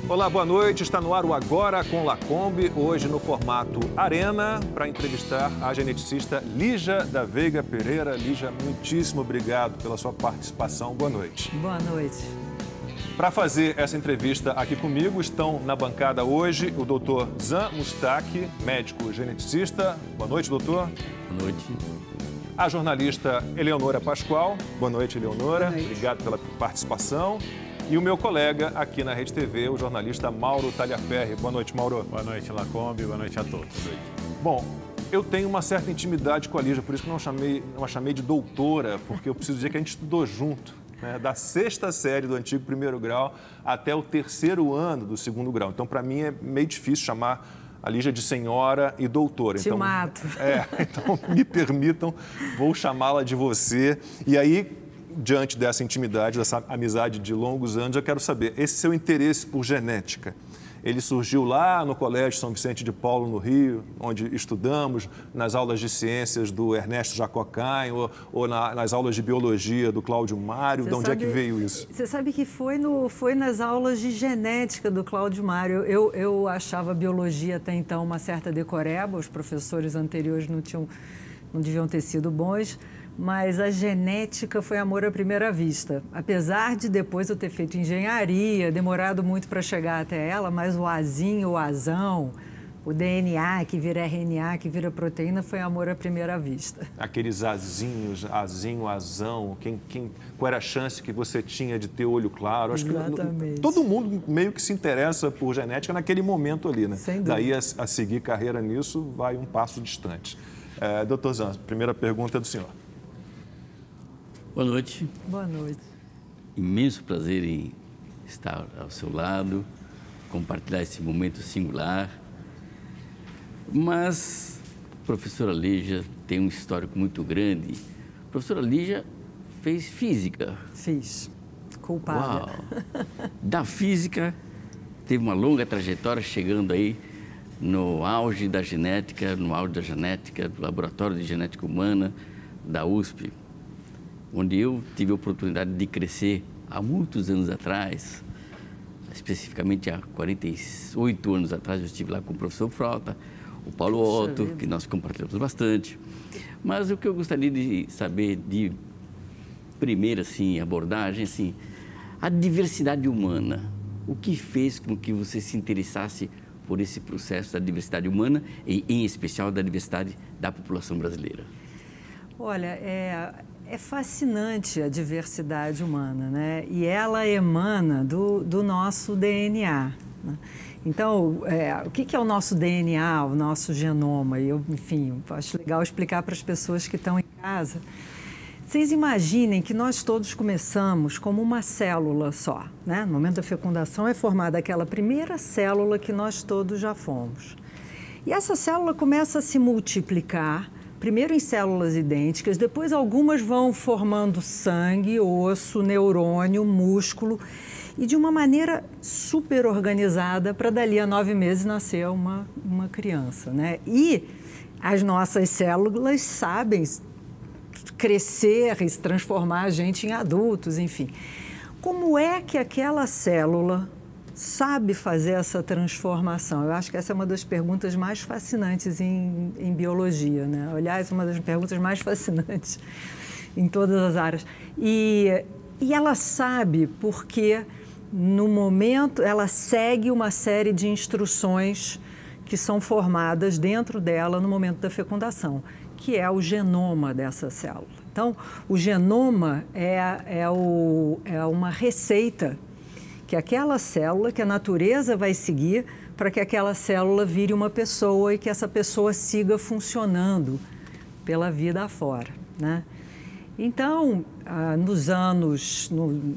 Olá, boa noite. Está no ar o Agora com Lacombe, hoje no formato Arena, para entrevistar a geneticista Lígia da Veiga Pereira. Lígia, muitíssimo obrigado pela sua participação. Boa noite. Boa noite. Para fazer essa entrevista aqui comigo, estão na bancada hoje o Dr. Zan Mustaki, médico geneticista. Boa noite, doutor. Boa noite. A jornalista Eleonora Pascoal. Boa noite, Eleonora. Boa noite. Obrigado pela participação. E o meu colega aqui na Rede TV, o jornalista Mauro Talhaferri. Boa noite, Mauro. Boa noite, Lacombe. Boa noite a todos. Bom, eu tenho uma certa intimidade com a Lígia, por isso que não a chamei de doutora, porque eu preciso dizer que a gente estudou junto, né, da 6ª série do antigo 1º grau até o 3º ano do 2º grau. Então, para mim, é meio difícil chamar a Lígia de senhora e doutora. Te mato. Então, me permitam, vou chamá-la de você. E aí, diante dessa intimidade, dessa amizade de longos anos, eu quero saber, esse seu interesse por genética, ele surgiu lá no Colégio São Vicente de Paulo, no Rio, onde estudamos, nas aulas de ciências do Ernesto Jacocain, ou nas aulas de biologia do Cláudio Mário? De onde é que veio isso? Você sabe que foi nas aulas de genética do Cláudio Mário. Eu achava a biologia até então uma certa decoreba, os professores anteriores não deviam ter sido bons, mas a genética foi amor à primeira vista. Apesar de depois eu ter feito engenharia, demorado muito para chegar até ela, mas o Azinho, o Azão, o DNA que vira RNA, que vira proteína, foi amor à primeira vista. Aqueles azinhos, azinho, azão, qual era a chance que você tinha de ter olho claro? Acho Exatamente. Que todo mundo meio que se interessa por genética naquele momento ali, né? Sem dúvida. Daí a seguir carreira nisso vai um passo distante. Doutor Zan, primeira pergunta é do senhor. Boa noite. Boa noite. Imenso prazer em estar ao seu lado, compartilhar esse momento singular. Mas a professora Lígia tem um histórico muito grande. A professora Lígia fez física. Fiz. Culpada. Uau! Da física, teve uma longa trajetória, chegando aí no auge da genética, do Laboratório de Genética Humana da USP, onde eu tive a oportunidade de crescer há muitos anos atrás, especificamente há 48 anos atrás. Eu estive lá com o professor Frota, o Paulo Otto, que nós compartilhamos bastante. Mas o que eu gostaria de saber de primeira abordagem, a diversidade humana. O que fez com que você se interessasse por esse processo da diversidade humana e, em especial, da diversidade da população brasileira? Olha, é fascinante a diversidade humana, né? E ela emana do nosso DNA, né? Então, o que é o nosso DNA, o nosso genoma? Eu acho legal explicar para as pessoas que estão em casa. Vocês imaginem que nós todos começamos como uma célula só, né? No momento da fecundação é formada aquela primeira célula que nós todos já fomos. E essa célula começa a se multiplicar, primeiro em células idênticas, depois algumas vão formando sangue, osso, neurônio, músculo, e de uma maneira super organizada para dali a 9 meses nascer uma criança, né? E as nossas células sabem crescer e se transformar a gente em adultos, enfim. Como é que aquela célula sabe fazer essa transformação? Eu acho que essa é uma das perguntas mais fascinantes em biologia, né? Aliás, uma das perguntas mais fascinantes em todas as áreas. E ela sabe porque, no momento, ela segue uma série de instruções que são formadas dentro dela no momento da fecundação, que é o genoma dessa célula. Então, o genoma é uma receita que aquela célula, que a natureza vai seguir para que aquela célula vire uma pessoa e que essa pessoa siga funcionando pela vida afora, né? Então, nos anos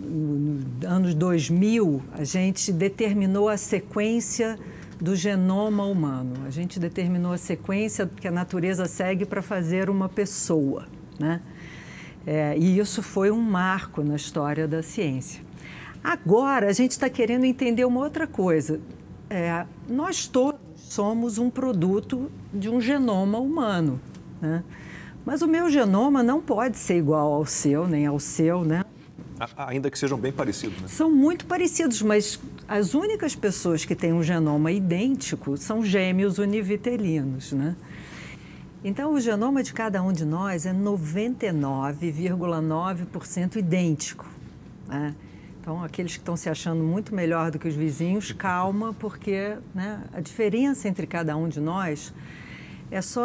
2000, a gente determinou a sequência do genoma humano. A gente determinou a sequência que a natureza segue para fazer uma pessoa, né? E isso foi um marco na história da ciência. Agora, a gente está querendo entender uma outra coisa. Nós todos somos um produto de um genoma humano, né? Mas o meu genoma não pode ser igual ao seu, nem ao seu, né? Ainda que sejam bem parecidos, né? São muito parecidos, mas as únicas pessoas que têm um genoma idêntico são gêmeos univitelinos, né? Então, o genoma de cada um de nós é 99,9% idêntico, né? Então, aqueles que estão se achando muito melhor do que os vizinhos, calma, porque, né, a diferença entre cada um de nós é só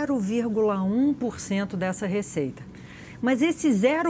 0,1% dessa receita. Mas esse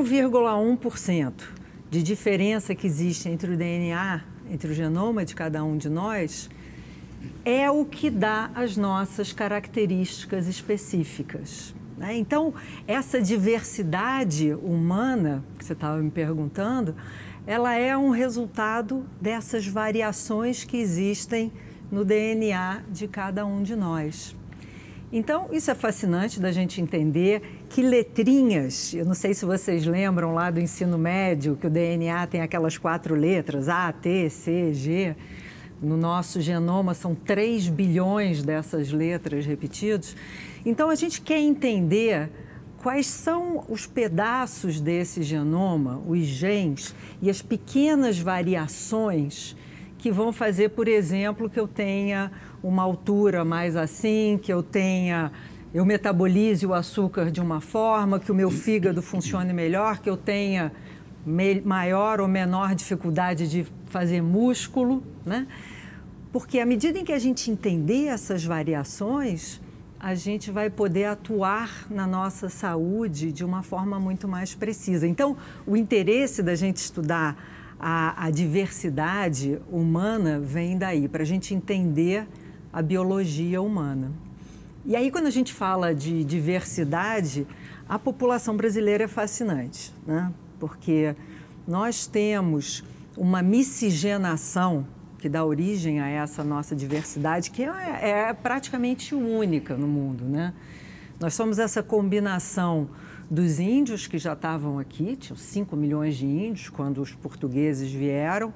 0,1% de diferença que existe entre o DNA, entre o genoma de cada um de nós, é o que dá as nossas características específicas, né? Então, essa diversidade humana, que você estava me perguntando, ela é um resultado dessas variações que existem no DNA de cada um de nós. Então, isso é fascinante da gente entender que letrinhas, eu não sei se vocês lembram lá do ensino médio, que o DNA tem aquelas 4 letras, A, T, C, G. No nosso genoma são 3 bilhões dessas letras repetidas. Então, a gente quer entender quais são os pedaços desse genoma, os genes, e as pequenas variações que vão fazer, por exemplo, que eu tenha uma altura mais assim, que eu metabolize o açúcar de uma forma, que o meu fígado funcione melhor, que eu tenha maior ou menor dificuldade de fazer músculo, né? Porque à medida em que a gente entender essas variações, a gente vai poder atuar na nossa saúde de uma forma muito mais precisa. Então, o interesse da gente estudar a diversidade humana vem daí, para a gente entender a biologia humana. E aí, quando a gente fala de diversidade, a população brasileira é fascinante, né? Porque nós temos uma miscigenação que dá origem a essa nossa diversidade, que é praticamente única no mundo, né? Nós somos essa combinação dos índios que já estavam aqui, tinham 5 milhões de índios quando os portugueses vieram.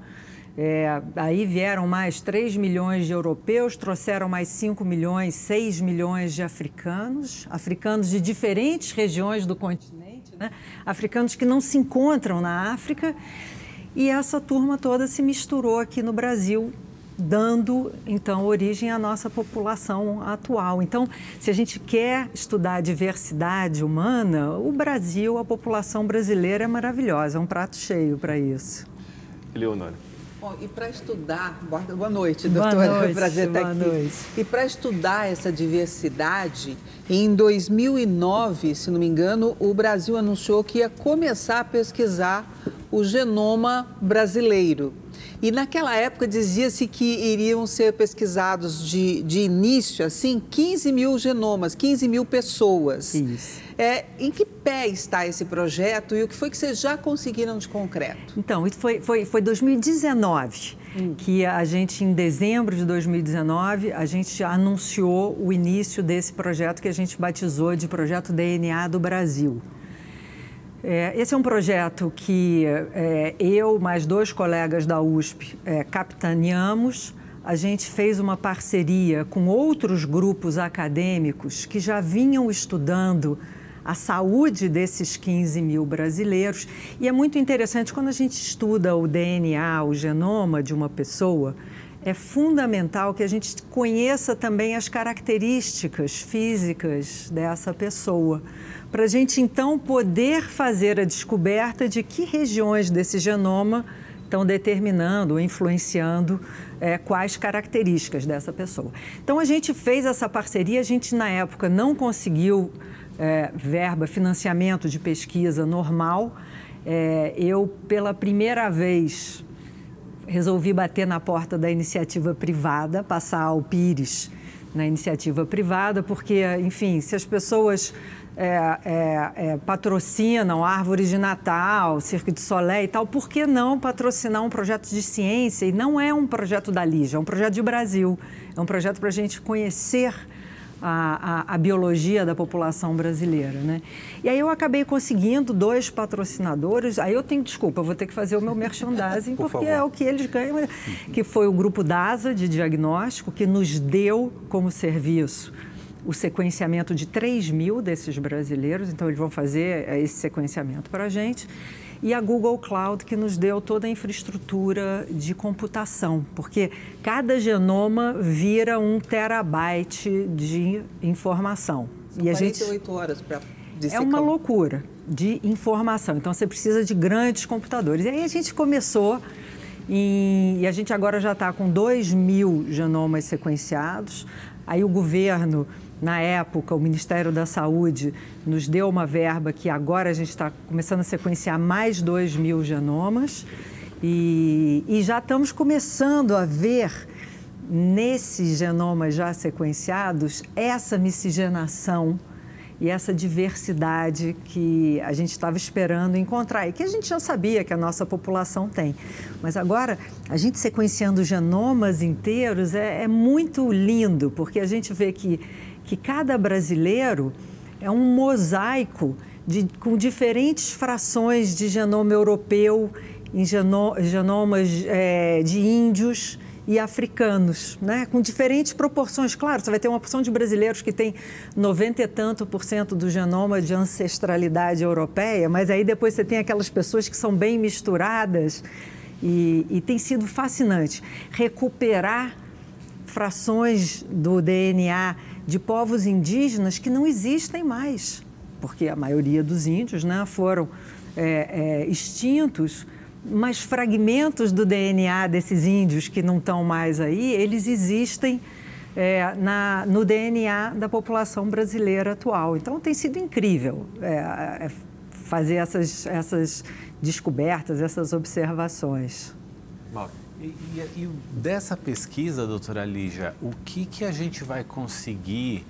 Aí vieram mais 3 milhões de europeus, trouxeram mais 5 milhões, 6 milhões de africanos de diferentes regiões do continente, né? Africanos que não se encontram na África. E essa turma toda se misturou aqui no Brasil, dando, então, origem à nossa população atual. Então, se a gente quer estudar a diversidade humana, o Brasil, a população brasileira é maravilhosa, é um prato cheio para isso. Eleonora. Bom, e para estudar, boa noite, doutora, é um prazer estar aqui. Noite. E para estudar essa diversidade, em 2009, se não me engano, o Brasil anunciou que ia começar a pesquisar o genoma brasileiro. E naquela época dizia-se que iriam ser pesquisados de início, assim, 15 mil genomas, 15 mil pessoas. Isso. Em que pé está esse projeto e o que foi que vocês já conseguiram de concreto? Então, isso foi 2019, que a gente, em dezembro de 2019, a gente anunciou o início desse projeto que a gente batizou de Projeto DNA do Brasil. Esse é um projeto que eu, mais 2 colegas da USP, capitaneamos. A gente fez uma parceria com outros grupos acadêmicos que já vinham estudando a saúde desses 15 mil brasileiros. E é muito interessante, quando a gente estuda o DNA, o genoma de uma pessoa, é fundamental que a gente conheça também as características físicas dessa pessoa, para a gente, então, poder fazer a descoberta de que regiões desse genoma estão determinando ou influenciando quais características dessa pessoa. Então, a gente fez essa parceria, a gente, na época, não conseguiu verba, financiamento de pesquisa normal. Eu, pela primeira vez, resolvi bater na porta da iniciativa privada, passar ao Pires na iniciativa privada, porque, enfim, se as pessoas patrocinam árvores de Natal, Cirque du Soleil e tal, por que não patrocinar um projeto de ciência? E não é um projeto da Lígia, é um projeto de Brasil, é um projeto para a gente conhecer a biologia da população brasileira, né? E aí eu acabei conseguindo 2 patrocinadores, aí eu vou ter que fazer o meu merchandising, porque é o que eles ganham, que foi o Grupo DASA de diagnóstico, que nos deu como serviço o sequenciamento de 3 mil desses brasileiros, então eles vão fazer esse sequenciamento para a gente. e a Google Cloud, que nos deu toda a infraestrutura de computação, porque cada genoma vira 1 terabyte de informação. São 48 horas para dissecar. É uma loucura de informação, então você precisa de grandes computadores. E aí a gente começou, e a gente agora já está com 2.000 genomas sequenciados. Aí o governo, na época, o Ministério da Saúde, nos deu uma verba que agora a gente está começando a sequenciar mais 2.000 genomas. E já estamos começando a ver, nesses genomas já sequenciados, essa miscigenação e essa diversidade que a gente estava esperando encontrar e que a gente já sabia que a nossa população tem. Mas agora, a gente sequenciando genomas inteiros é muito lindo, porque a gente vê que cada brasileiro é um mosaico com diferentes frações de genoma europeu, em genomas de índios e africanos, né? Com diferentes proporções. Claro, você vai ter uma porção de brasileiros que tem 90 e tanto % do genoma de ancestralidade europeia, mas aí depois você tem aquelas pessoas que são bem misturadas e tem sido fascinante recuperar frações do DNA de povos indígenas que não existem mais, porque a maioria dos índios, né, foram extintos, mas fragmentos do DNA desses índios que não estão mais aí, eles existem no DNA da população brasileira atual. Então, tem sido incrível fazer essas descobertas, essas observações. Mauro. E dessa pesquisa, doutora Lígia, o que a gente vai conseguir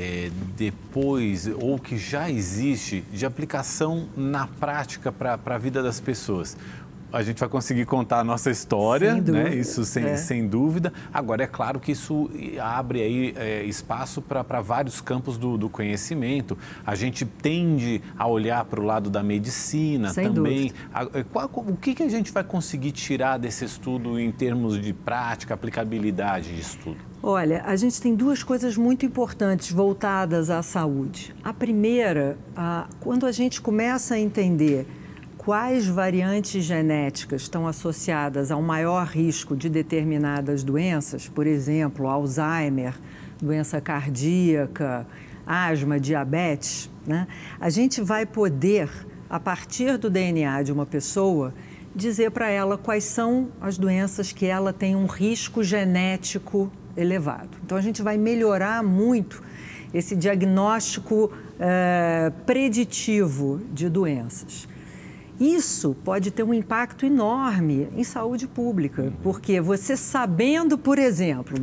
depois, ou que já existe, de aplicação na prática para a vida das pessoas? A gente vai conseguir contar a nossa história, né? Isso sem dúvida. Agora, é claro que isso abre aí espaço para vários campos do conhecimento. A gente tende a olhar para o lado da medicina também. O que a gente vai conseguir tirar desse estudo em termos de prática, aplicabilidade de estudo? Olha, a gente tem duas coisas muito importantes voltadas à saúde. A primeira, quando a gente começa a entender quais variantes genéticas estão associadas ao maior risco de determinadas doenças, por exemplo, Alzheimer, doença cardíaca, asma, diabetes, né? A gente vai poder, a partir do DNA de uma pessoa, dizer para ela quais são as doenças que ela tem um risco genético elevado. Então, a gente vai melhorar muito esse diagnóstico preditivo de doenças. Isso pode ter um impacto enorme em saúde pública, porque você sabendo, por exemplo,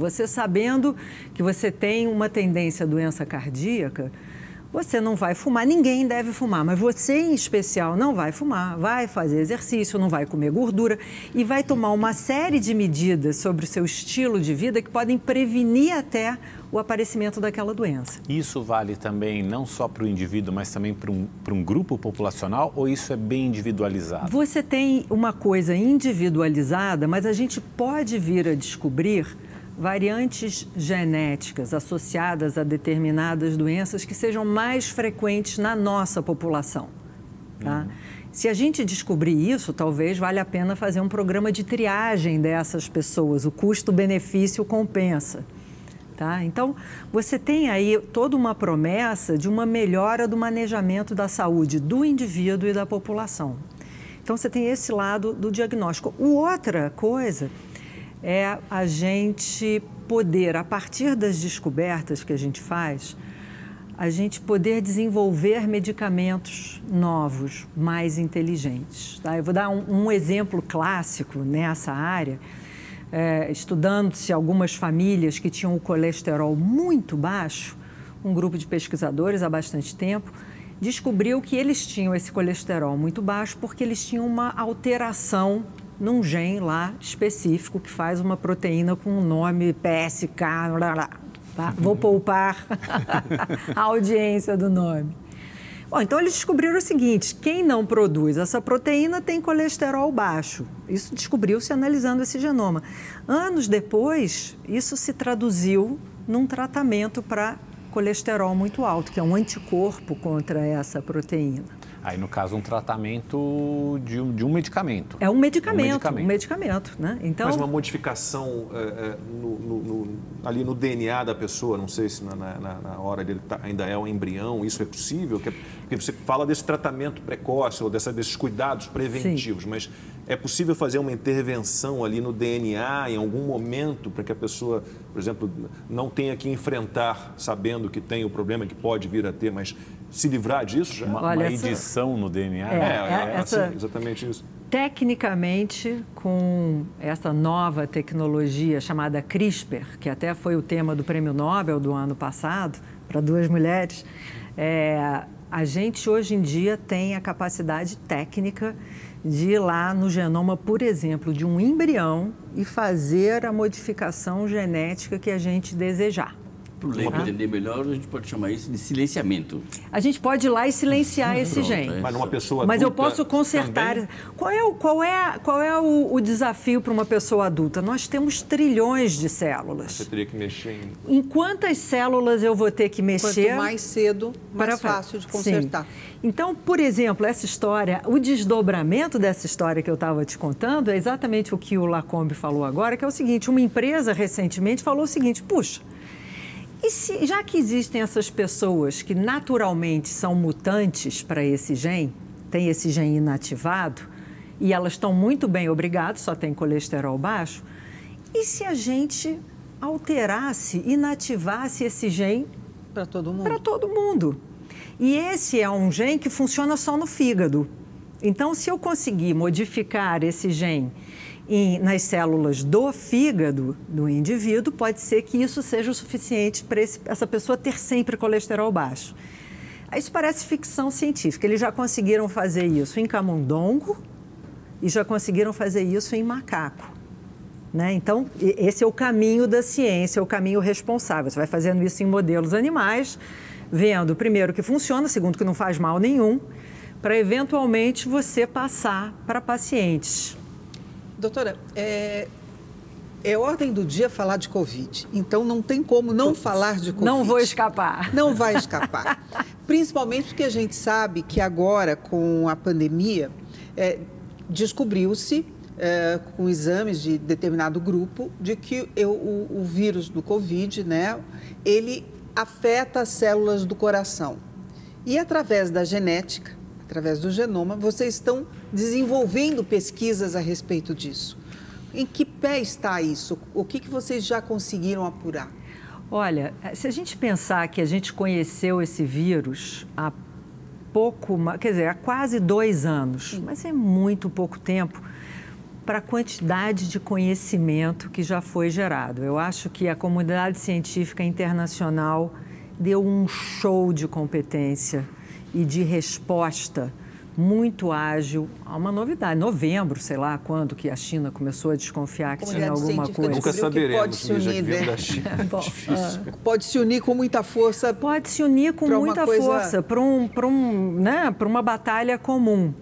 que você tem uma tendência à doença cardíaca, você não vai fumar, ninguém deve fumar, mas você em especial não vai fumar, vai fazer exercício, não vai comer gordura e vai tomar uma série de medidas sobre o seu estilo de vida que podem prevenir até o aparecimento daquela doença. Isso vale também não só para o indivíduo, mas também para um grupo populacional, ou isso é bem individualizado? Você tem uma coisa individualizada, mas a gente pode vir a descobrir variantes genéticas associadas a determinadas doenças que sejam mais frequentes na nossa população. Tá? Se a gente descobrir isso, talvez valha a pena fazer um programa de triagem dessas pessoas. O custo-benefício compensa. Tá? Então, você tem aí toda uma promessa de uma melhora do manejamento da saúde do indivíduo e da população. Então, você tem esse lado do diagnóstico. Outra coisa é a gente poder, a partir das descobertas que a gente faz, a gente poder desenvolver medicamentos novos, mais inteligentes. Tá? Eu vou dar um exemplo clássico nessa área. Estudando-se algumas famílias que tinham o colesterol muito baixo, um grupo de pesquisadores há bastante tempo descobriu que eles tinham esse colesterol muito baixo porque eles tinham uma alteração num gene lá específico que faz uma proteína com o nome PSK, tá? Vou poupar a audiência do nome. Bom, então eles descobriram o seguinte: quem não produz essa proteína tem colesterol baixo. Isso descobriu-se analisando esse genoma. Anos depois, isso se traduziu num tratamento para colesterol muito alto, que é um anticorpo contra essa proteína. Aí, no caso, um tratamento de um medicamento. É um medicamento, né? Então, mas uma modificação ali no DNA da pessoa, não sei se na hora dele ainda é um embrião, isso é possível? Porque você fala desse tratamento precoce ou desses cuidados preventivos, mas é possível fazer uma intervenção ali no DNA em algum momento para que a pessoa, por exemplo, não tenha que enfrentar sabendo que tem o problema que pode vir a ter, mas se livrar disso já? Uma edição no DNA? Assim, exatamente isso. Tecnicamente, com essa nova tecnologia chamada CRISPR, que até foi o tema do Prêmio Nobel do ano passado, para 2 mulheres, a gente hoje em dia tem a capacidade técnica de ir lá no genoma, por exemplo, de um embrião e fazer a modificação genética que a gente desejar. Para o leigo entender melhor, a gente pode chamar isso de silenciamento. A gente pode ir lá e silenciar esse gene. Mas numa pessoa Mas adulta eu posso consertar. também? Qual é o desafio para uma pessoa adulta? Nós temos trilhões de células. Você teria que mexer em... Em quantas células eu vou ter que mexer? Quanto mais cedo, mais fácil de consertar. Sim. Então, por exemplo, essa história, o desdobramento dessa história que eu estava te contando é exatamente o que o Lacombe falou agora, que é o seguinte: uma empresa recentemente falou o seguinte: puxa, e já que existem essas pessoas que naturalmente são mutantes para esse gene, tem esse gene inativado, e elas estão muito bem, obrigado, só tem colesterol baixo, e se a gente alterasse, inativasse esse gene para todo mundo? Para todo mundo. E esse é um gene que funciona só no fígado. Então, se eu conseguir modificar esse gene nas células do fígado do indivíduo, pode ser que isso seja o suficiente para essa pessoa ter sempre colesterol baixo. Isso parece ficção científica. Eles já conseguiram fazer isso em camundongo e já conseguiram fazer isso em macaco. Né? Então, esse é o caminho da ciência, é o caminho responsável. Você vai fazendo isso em modelos animais, vendo, primeiro, que funciona, segundo, que não faz mal nenhum, para eventualmente você passar para pacientes. Doutora, é ordem do dia falar de Covid, então não tem como não falar de Covid. Não vou escapar. Não vai escapar. Principalmente porque a gente sabe que agora, com a pandemia, descobriu-se, com exames de determinado grupo, de que o vírus do Covid, né, ele afeta as células do coração. E através da genética, através do genoma, vocês estão desenvolvendo pesquisas a respeito disso. Em que pé está isso? O que vocês já conseguiram apurar? Olha, se a gente pensar que a gente conheceu esse vírus há há quase 2 anos, mas é muito pouco tempo para a quantidade de conhecimento que já foi gerado. Eu acho que a comunidade científica internacional deu um show de competência e de resposta muito ágil a uma novidade. Novembro, sei lá quando, que a China começou a desconfiar que tinha alguma coisa. Nunca saberemos, pode se unir, né? Da China. Pode se unir com muita força. Pode se unir com muita força para uma batalha comum.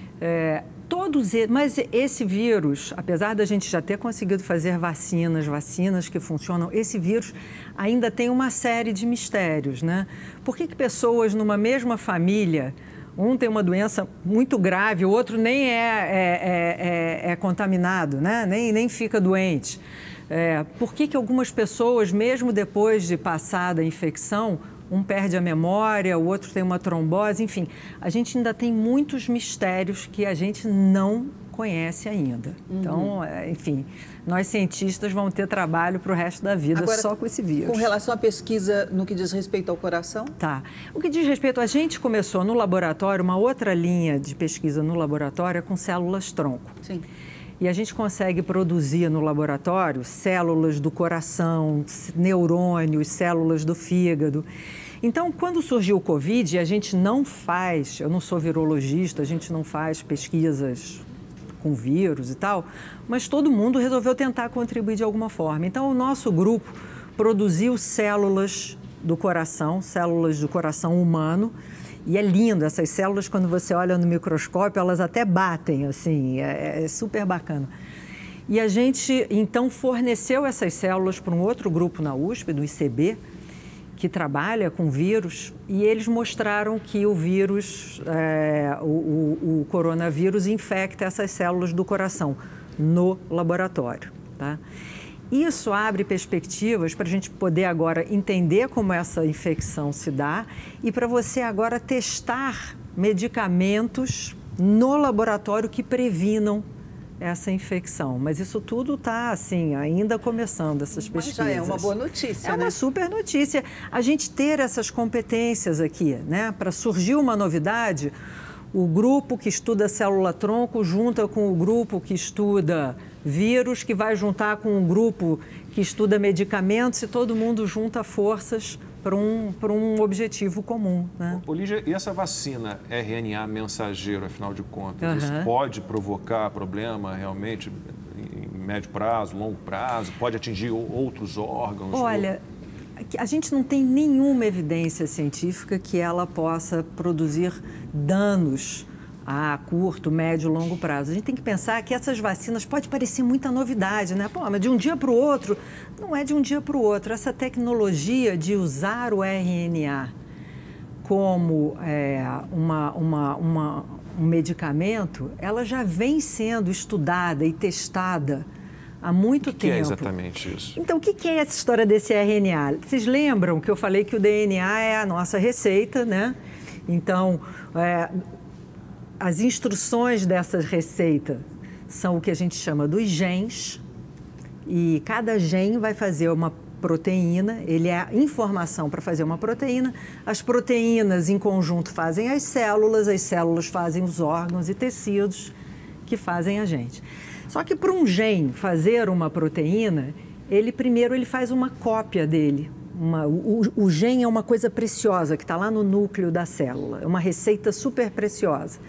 Mas esse vírus, apesar da gente já ter conseguido fazer vacinas que funcionam, esse vírus ainda tem uma série de mistérios, né? Por que pessoas numa mesma família, um tem uma doença muito grave, o outro nem é contaminado, né? Nem fica doente? Por que algumas pessoas, mesmo depois de passada a infecção, um perde a memória, o outro tem uma trombose, enfim, a gente ainda tem muitos mistérios que a gente não conhece ainda. Então, enfim, nós cientistas vamos ter trabalho para o resto da vida. Agora, só com esse vírus. Com relação à pesquisa no que diz respeito ao coração? Tá. O que diz respeito, a gente começou no laboratório, uma outra linha de pesquisa no laboratório é com células-tronco. Sim. E a gente consegue produzir no laboratório células do coração, neurônios, células do fígado. Então, quando surgiu o Covid, a gente não faz, eu não sou virologista, a gente não faz pesquisas com vírus e tal, mas todo mundo resolveu tentar contribuir de alguma forma. Então, o nosso grupo produziu células do coração humano. E é lindo, essas células, quando você olha no microscópio, elas até batem, assim, é super bacana. E a gente, então, forneceu essas células para um outro grupo na USP, do ICB, que trabalha com vírus, e eles mostraram que o vírus, o coronavírus, infecta essas células do coração no laboratório, tá? Isso abre perspectivas para a gente poder agora entender como essa infecção se dá e para você agora testar medicamentos no laboratório que previnam essa infecção. Mas isso tudo está, assim, ainda começando, essas pesquisas. Mas já é uma boa notícia, né? É uma super notícia a gente ter essas competências aqui, né? Para surgir uma novidade, o grupo que estuda célula-tronco junta com o grupo que estuda vírus, que vai juntar com o grupo que estuda medicamentos, e todo mundo junta forças para um objetivo comum, né? Lígia, e essa vacina RNA mensageiro, afinal de contas, isso pode provocar problema realmente em médio prazo, longo prazo? Pode atingir outros órgãos? Olha, a gente não tem nenhuma evidência científica que ela possa produzir danos a curto, médio e longo prazo. A gente tem que pensar que essas vacinas pode parecer muita novidade, né? Pô, mas de um dia para o outro, não é de um dia para o outro. Essa tecnologia de usar o RNA como um medicamento, ela já vem sendo estudada e testada há muito tempo. O que é exatamente isso? Então, o que é essa história desse RNA? Vocês lembram que eu falei que o DNA é a nossa receita, né? Então, as instruções dessa receita são o que a gente chama dos genes, e cada gene vai fazer uma proteína, ele é a informação para fazer uma proteína, as proteínas em conjunto fazem as células fazem os órgãos e tecidos que fazem a gente. Só que para um gene fazer uma proteína, primeiro ele faz uma cópia dele. O gene é uma coisa preciosa que está lá no núcleo da célula, é uma receita super preciosa.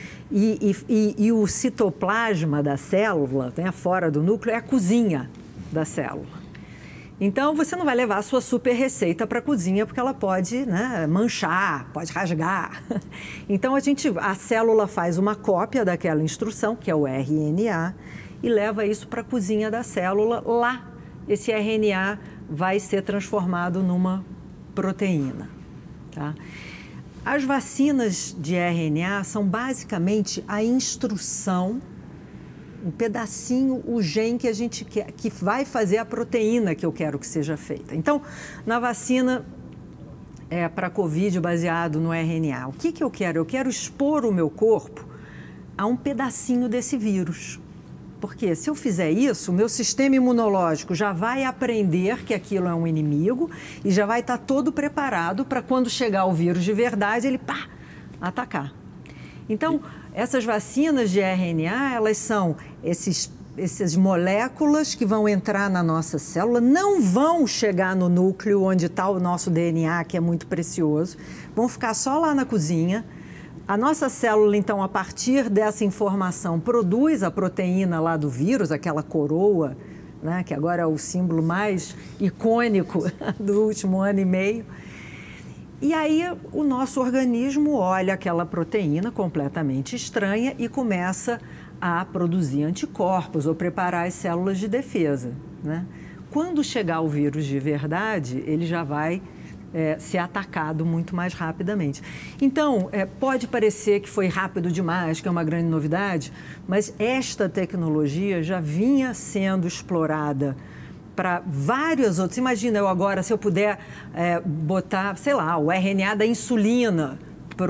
E o citoplasma da célula, né, fora do núcleo, é a cozinha da célula. Então, você não vai levar a sua super receita para a cozinha, porque ela pode, né, manchar, pode rasgar. Então, a célula faz uma cópia daquela instrução, que é o RNA, e leva isso para a cozinha da célula. Lá, esse RNA vai ser transformado numa proteína, tá? As vacinas de RNA são basicamente a instrução, um pedacinho, o gene que a gente quer, que vai fazer a proteína que eu quero que seja feita. Então, na vacina para Covid baseado no RNA, o que eu quero? Eu quero expor o meu corpo a um pedacinho desse vírus. Porque se eu fizer isso, o meu sistema imunológico já vai aprender que aquilo é um inimigo e já vai estar todo preparado para quando chegar o vírus de verdade, ele, atacar. Então, essas vacinas de RNA, elas são essas moléculas que vão entrar na nossa célula, não vão chegar no núcleo onde está o nosso DNA, que é muito precioso, vão ficar só lá na cozinha. A nossa célula, então, a partir dessa informação, produz a proteína lá do vírus, aquela coroa, né, que agora é o símbolo mais icônico do último ano e meio. E aí o nosso organismo olha aquela proteína completamente estranha e começa a produzir anticorpos ou preparar as células de defesa, né? Quando chegar o vírus de verdade, ele já vai ser atacado muito mais rapidamente. Então, pode parecer que foi rápido demais, que é uma grande novidade, mas esta tecnologia já vinha sendo explorada para vários outros. Imagina eu agora, se eu puder botar, sei lá, o RNA da insulina para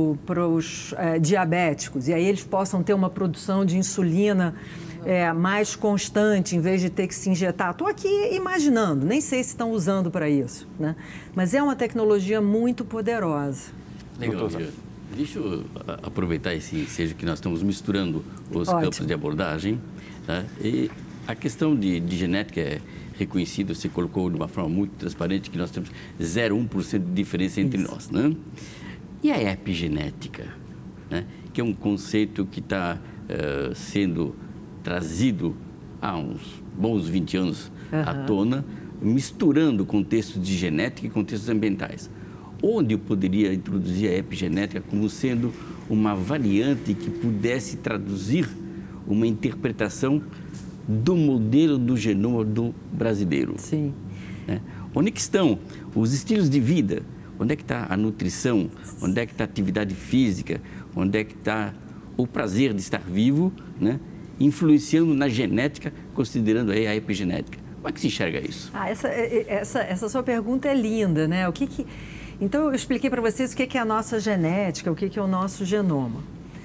os diabéticos, e aí eles possam ter uma produção de insulina mais constante, em vez de ter que se injetar. Estou aqui imaginando, nem sei se estão usando para isso, né? Mas é uma tecnologia muito poderosa. Legal, deixa eu aproveitar esse ensejo que nós estamos misturando os campos de abordagem, tá? E a questão de genética é reconhecida, você colocou de uma forma muito transparente que nós temos 0,1% de diferença entre nós, né? E a epigenética, né? Que é um conceito que está sendo trazido há uns bons 20 anos à tona, misturando contextos de genética e contextos ambientais. Onde eu poderia introduzir a epigenética como sendo uma variante que pudesse traduzir uma interpretação do modelo do genoma do brasileiro. Sim. Onde é que estão os estilos de vida? Onde é que está a nutrição? Onde é que está a atividade física? Onde é que está o prazer de estar vivo, né? Influenciando na genética, considerando aí a epigenética. Como é que se enxerga isso? Essa sua pergunta é linda, né? Então, eu expliquei para vocês o que é a nossa genética, o que é o nosso genoma.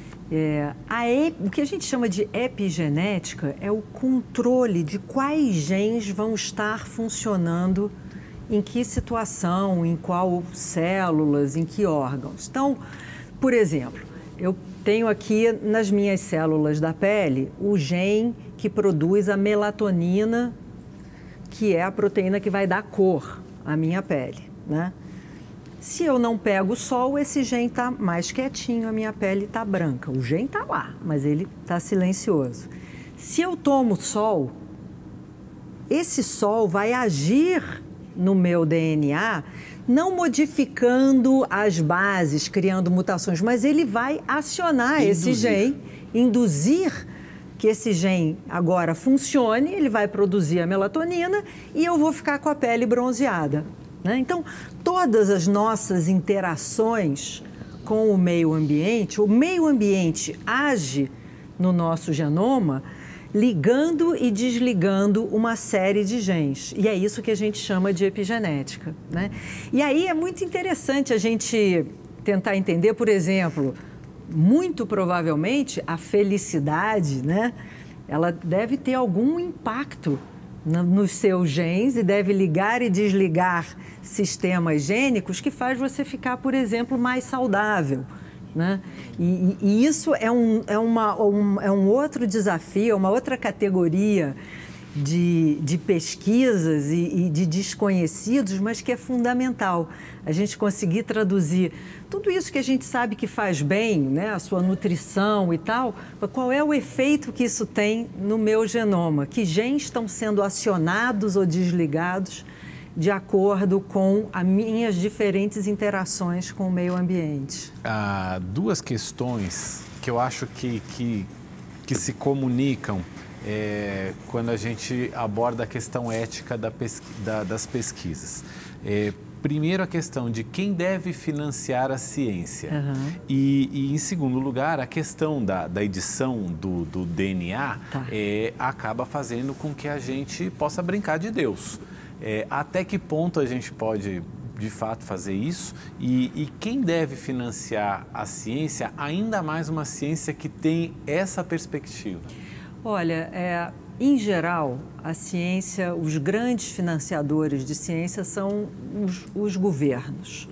O que a gente chama de epigenética é o controle de quais genes vão estar funcionando em que situação, em qual células, em que órgãos. Então, por exemplo, eu tenho aqui nas minhas células da pele o gene que produz a melatonina, que é a proteína que vai dar cor à minha pele, né? Se eu não pego o sol, esse gene está mais quietinho, a minha pele está branca. O gene está lá, mas ele está silencioso. Se eu tomo sol, esse sol vai agir no meu DNA, não modificando as bases, criando mutações, mas ele vai acionar esse gene, induzir que esse gene agora funcione, ele vai produzir a melatonina e eu vou ficar com a pele bronzeada, né? Então, todas as nossas interações com o meio ambiente age no nosso genoma ligando e desligando uma série de genes. E é isso que a gente chama de epigenética, né? E aí é muito interessante a gente tentar entender, por exemplo, muito provavelmente a felicidade, né? Ela deve ter algum impacto nos seus genes e deve ligar e desligar sistemas gênicos que faz você ficar, por exemplo, mais saudável, né? E isso é um outro desafio, uma outra categoria de pesquisas e de desconhecidos, mas que é fundamental a gente conseguir traduzir tudo isso que a gente sabe que faz bem, né, a sua nutrição e tal, qual é o efeito que isso tem no meu genoma, que genes estão sendo acionados ou desligados de acordo com as minhas diferentes interações com o meio ambiente. Há duas questões que eu acho que se comunicam quando a gente aborda a questão ética das pesquisas. Primeiro, a questão de quem deve financiar a ciência. Uhum. E, em segundo lugar, a questão da edição do DNA acaba fazendo com que a gente possa brincar de Deus. Até que ponto a gente pode, de fato, fazer isso? E quem deve financiar a ciência, ainda mais uma ciência que tem essa perspectiva? Olha, em geral, a ciência, os grandes financiadores de ciência são os governos.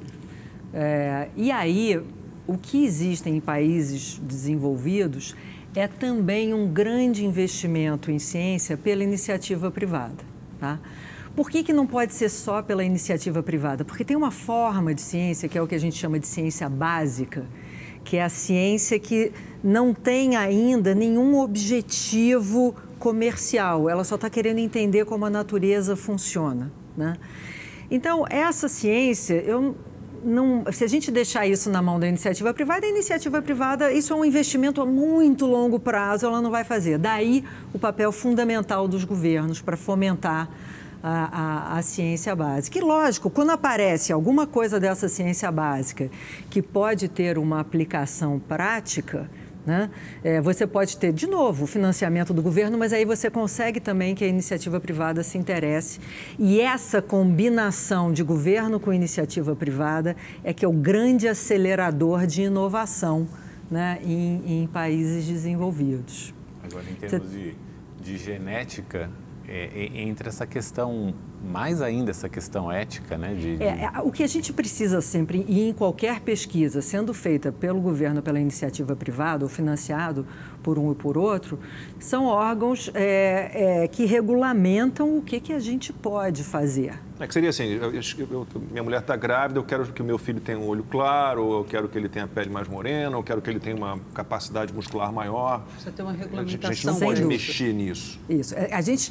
E aí, o que existe em países desenvolvidos é também um grande investimento em ciência pela iniciativa privada, tá? Por que não pode ser só pela iniciativa privada? Porque tem uma forma de ciência, que é o que a gente chama de ciência básica, que é a ciência que não tem ainda nenhum objetivo comercial, ela só está querendo entender como a natureza funciona, né? Então, essa ciência, se a gente deixar isso na mão da iniciativa privada, isso é um investimento a muito longo prazo, ela não vai fazer. Daí o papel fundamental dos governos para fomentar a ciência básica. E, lógico, quando aparece alguma coisa dessa ciência básica que pode ter uma aplicação prática, né? Você pode ter, de novo, o financiamento do governo, mas aí você consegue também que a iniciativa privada se interesse. E essa combinação de governo com iniciativa privada é que é o grande acelerador de inovação, né, em países desenvolvidos. Agora, em termos de genética, entra essa questão, mais ainda essa questão ética, né? O que a gente precisa sempre, e em qualquer pesquisa, sendo feita pelo governo, pela iniciativa privada ou financiado por um e por outro, são órgãos que regulamentam o que a gente pode fazer. Que seria assim, minha mulher está grávida, eu quero que o meu filho tenha um olho claro, ou eu quero que ele tenha a pele mais morena, ou eu quero que ele tenha uma capacidade muscular maior. Precisa ter uma regulamentação. A gente não pode mexer nisso. Isso. A gente,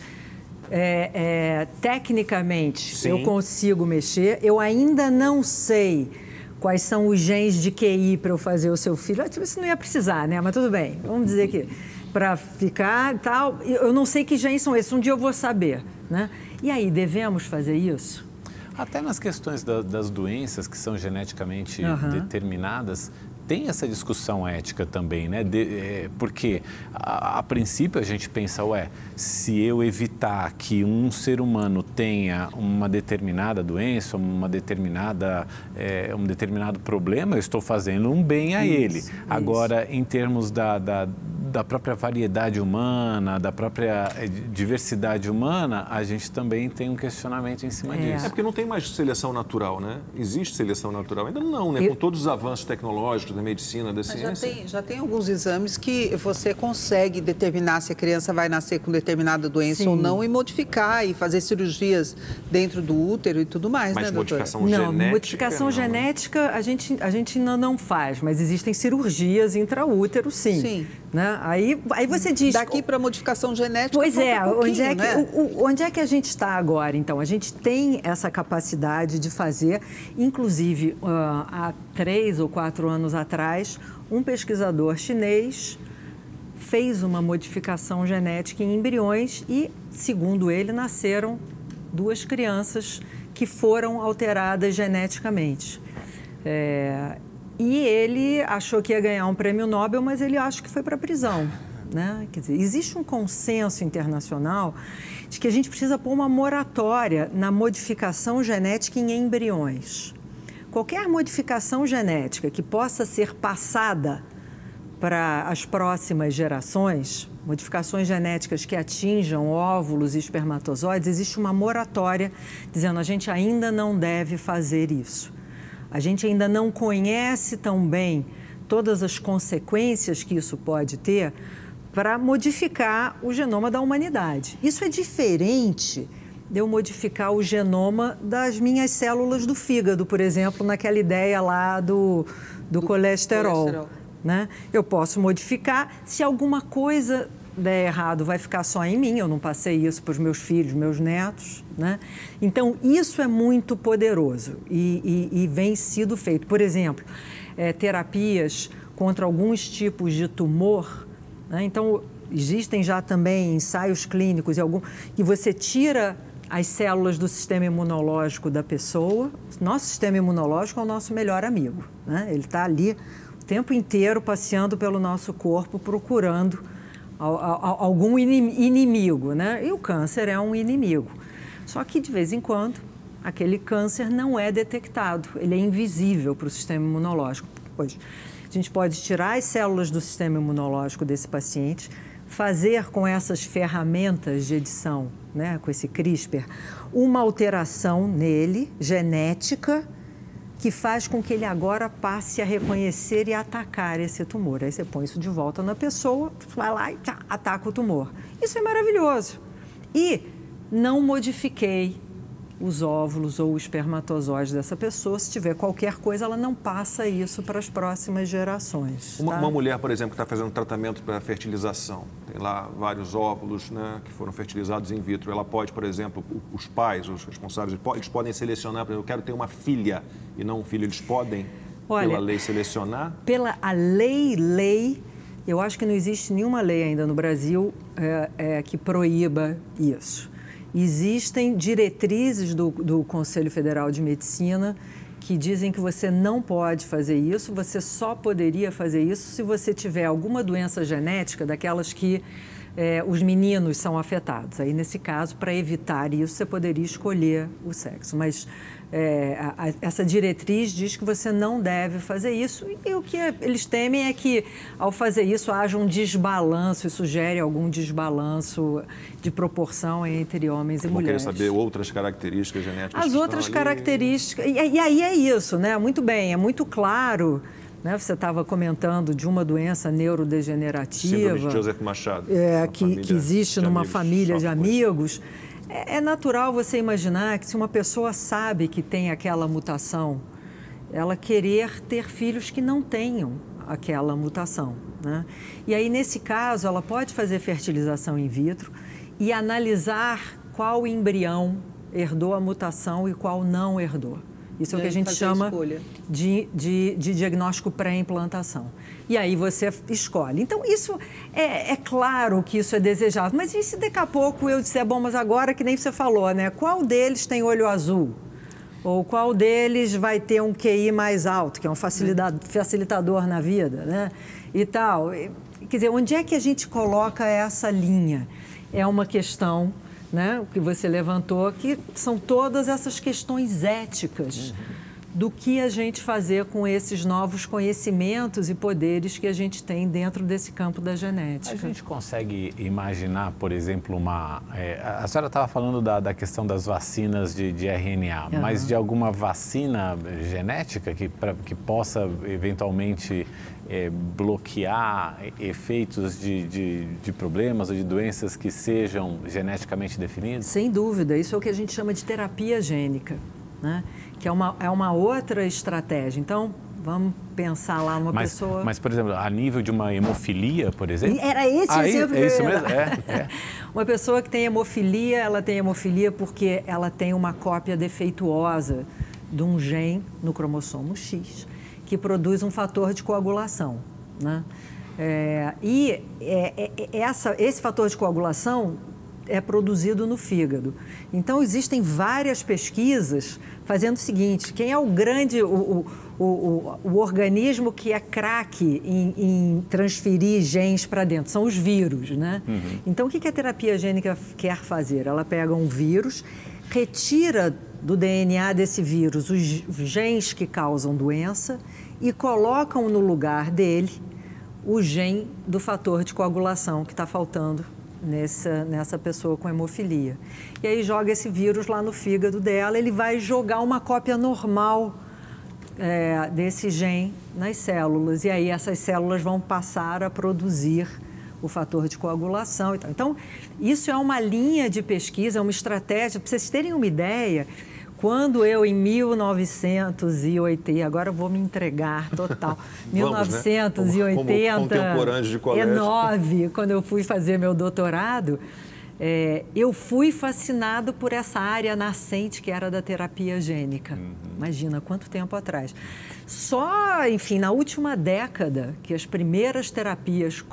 tecnicamente, Sim, eu consigo mexer. Eu ainda não sei quais são os genes de QI para eu fazer o seu filho. Isso não ia precisar, né? Mas tudo bem, vamos dizer que para ficar e tal, eu não sei que genes são esses, um dia eu vou saber, né? E aí, devemos fazer isso? Até nas questões das doenças que são geneticamente determinadas, tem essa discussão ética também, né? Porque, a princípio, a gente pensa, se eu evitar que um ser humano tenha uma determinada doença, um determinado problema, eu estou fazendo um bem a ele. Agora, em termos da própria variedade humana, da própria diversidade humana, a gente também tem um questionamento em cima disso. É porque não tem mais seleção natural, né? Existe seleção natural? Ainda não, né? Com todos os avanços tecnológicos da medicina, da ciência. Já tem alguns exames que você consegue determinar se a criança vai nascer com determinada doença ou não e modificar e fazer cirurgias dentro do útero e tudo mais, mas né, doutora? Modificação genética? Modificação genética a gente ainda não faz, mas existem cirurgias intraútero, sim. Né? Aí você diz... Daqui para modificação genética... Pois onde é que a gente está agora, então? A gente tem essa capacidade de fazer, inclusive, há 3 ou 4 anos atrás, um pesquisador chinês fez uma modificação genética em embriões e, segundo ele, nasceram 2 crianças que foram alteradas geneticamente. E ele achou que ia ganhar um prêmio Nobel, mas ele acha que foi para a prisão. Né? Quer dizer, existe um consenso internacional de que a gente precisa pôr uma moratória na modificação genética em embriões. Qualquer modificação genética que possa ser passada para as próximas gerações, modificações genéticas que atinjam óvulos e espermatozoides, existe uma moratória dizendo a gente ainda não deve fazer isso. A gente ainda não conhece tão bem todas as consequências que isso pode ter para modificar o genoma da humanidade. Isso é diferente de eu modificar o genoma das minhas células do fígado, por exemplo, naquela ideia lá do colesterol. Né? Eu posso modificar, se alguma coisa der errado, vai ficar só em mim, eu não passei isso para os meus filhos, meus netos. Né? Então, isso é muito poderoso e vem sido feito. Por exemplo, terapias contra alguns tipos de tumor. Né? Então, existem já também ensaios clínicos que você tira as células do sistema imunológico da pessoa. Nosso sistema imunológico é o nosso melhor amigo. Né? Ele está ali o tempo inteiro passeando pelo nosso corpo, procurando algum inimigo. Né? E o câncer é um inimigo. Só que, de vez em quando, aquele câncer não é detectado. Ele é invisível para o sistema imunológico. Pois, a gente pode tirar as células do sistema imunológico desse paciente, fazer com essas ferramentas de edição, né, com esse CRISPR, uma alteração nele, genética, que faz com que ele agora passe a reconhecer e atacar esse tumor. Aí você põe isso de volta na pessoa, vai lá e ataca o tumor. Isso é maravilhoso. E não modifiquei os óvulos ou os espermatozoides dessa pessoa. Se tiver qualquer coisa, ela não passa isso para as próximas gerações. Tá? Uma mulher, por exemplo, que está fazendo tratamento para fertilização, tem lá vários óvulos, né, que foram fertilizados in vitro. Ela pode, por exemplo, os pais, os responsáveis, eles podem selecionar, por exemplo, eu quero ter uma filha e não um filho. Eles podem, pela lei, selecionar? Pela lei, eu acho que não existe nenhuma lei ainda no Brasil que proíba isso. Existem diretrizes do Conselho Federal de Medicina que dizem que você não pode fazer isso, você só poderia fazer isso se você tiver alguma doença genética, daquelas que os meninos são afetados. Aí, nesse caso, para evitar isso, você poderia escolher o sexo. Mas essa diretriz diz que você não deve fazer isso. E o que eles temem é que, ao fazer isso, haja um desbalanço, isso gere algum desbalanço de proporção entre homens e mulheres. Querer saber outras características genéticas. As outras características. E aí é isso, né? Muito bem, é muito claro. Né? Você estava comentando de uma doença neurodegenerativa. Síndrome de Joseph Machado. Que existe numa família de amigos. É natural você imaginar que se uma pessoa sabe que tem aquela mutação, ela querer ter filhos que não tenham aquela mutação. Né? E aí, nesse caso, ela pode fazer fertilização in vitro e analisar qual embrião herdou a mutação e qual não herdou. Isso é o que a gente chama de diagnóstico pré-implantação. E aí você escolhe. Então, isso é claro que isso é desejável. Mas e se daqui a pouco eu disser, bom, mas agora que nem você falou, né? Qual deles tem olho azul? Ou qual deles vai ter um QI mais alto, que é um facilitador na vida, né? E tal. Quer dizer, onde é que a gente coloca essa linha? É uma questão, né, o que você levantou, que são todas essas questões éticas do que a gente fazer com esses novos conhecimentos e poderes que a gente tem dentro desse campo da genética. A gente consegue imaginar, por exemplo, a senhora estava falando da questão das vacinas de RNA, mas de alguma vacina genética que possa eventualmente bloquear efeitos de problemas ou de doenças que sejam geneticamente definidos? Sem dúvida, isso é o que a gente chama de terapia gênica, né? Que é uma outra estratégia. Então, vamos pensar lá numa pessoa... Mas, por exemplo, a nível de uma hemofilia, por exemplo... Era esse exemplo que eu ia dar. É isso mesmo? Uma pessoa que tem hemofilia, ela tem hemofilia porque ela tem uma cópia defeituosa de um gene no cromossomo X, que produz um fator de coagulação, né? Esse fator de coagulação é produzido no fígado. Então, existem várias pesquisas fazendo o seguinte: quem é o organismo que é craque em transferir genes para dentro? São os vírus, né? Então, o que a terapia gênica quer fazer? Ela pega um vírus, retira do DNA desse vírus os genes que causam doença e colocam no lugar dele o gene do fator de coagulação que está faltando nessa pessoa com hemofilia. E aí joga esse vírus lá no fígado dela, ele vai jogar uma cópia normal desse gene nas células. E aí essas células vão passar a produzir o fator de coagulação. Então, isso é uma linha de pesquisa, é uma estratégia. Para vocês terem uma ideia, quando eu, em 1980, agora eu vou me entregar total, 1980, como contemporâneos de colégio. Quando eu fui fazer meu doutorado, eu fui fascinado por essa área nascente que era da terapia gênica. Imagina, quanto tempo atrás. Só, enfim, na última década, que as primeiras terapias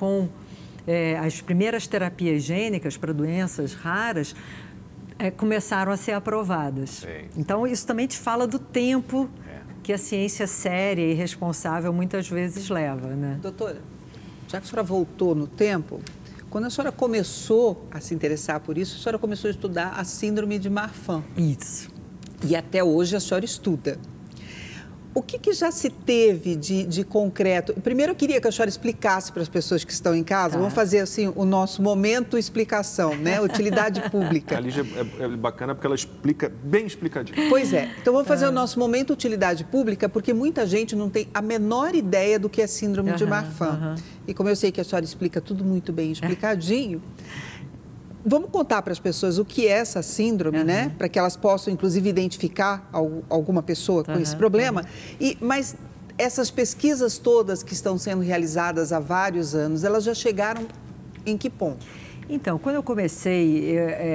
gênicas para doenças raras começaram a ser aprovadas. Então, isso também te fala do tempo que a ciência séria e responsável muitas vezes leva, né? Doutora, já que a senhora voltou no tempo, quando a senhora começou a se interessar por isso, a senhora começou a estudar a síndrome de Marfan. Isso. E até hoje a senhora estuda. O que já se teve de concreto? Primeiro, eu queria que a senhora explicasse para as pessoas que estão em casa. Vamos fazer assim o nosso momento explicação, né? Utilidade pública. A Lígia é bacana porque ela explica bem explicadinho. Pois é. Então, vamos fazer o nosso momento utilidade pública, porque muita gente não tem a menor ideia do que é síndrome de Marfan. E como eu sei que a senhora explica tudo muito bem explicadinho, vamos contar para as pessoas o que é essa síndrome, né? Para que elas possam, inclusive, identificar alguma pessoa com esse problema. Mas essas pesquisas todas que estão sendo realizadas há vários anos, elas já chegaram em que ponto? Então, quando eu comecei,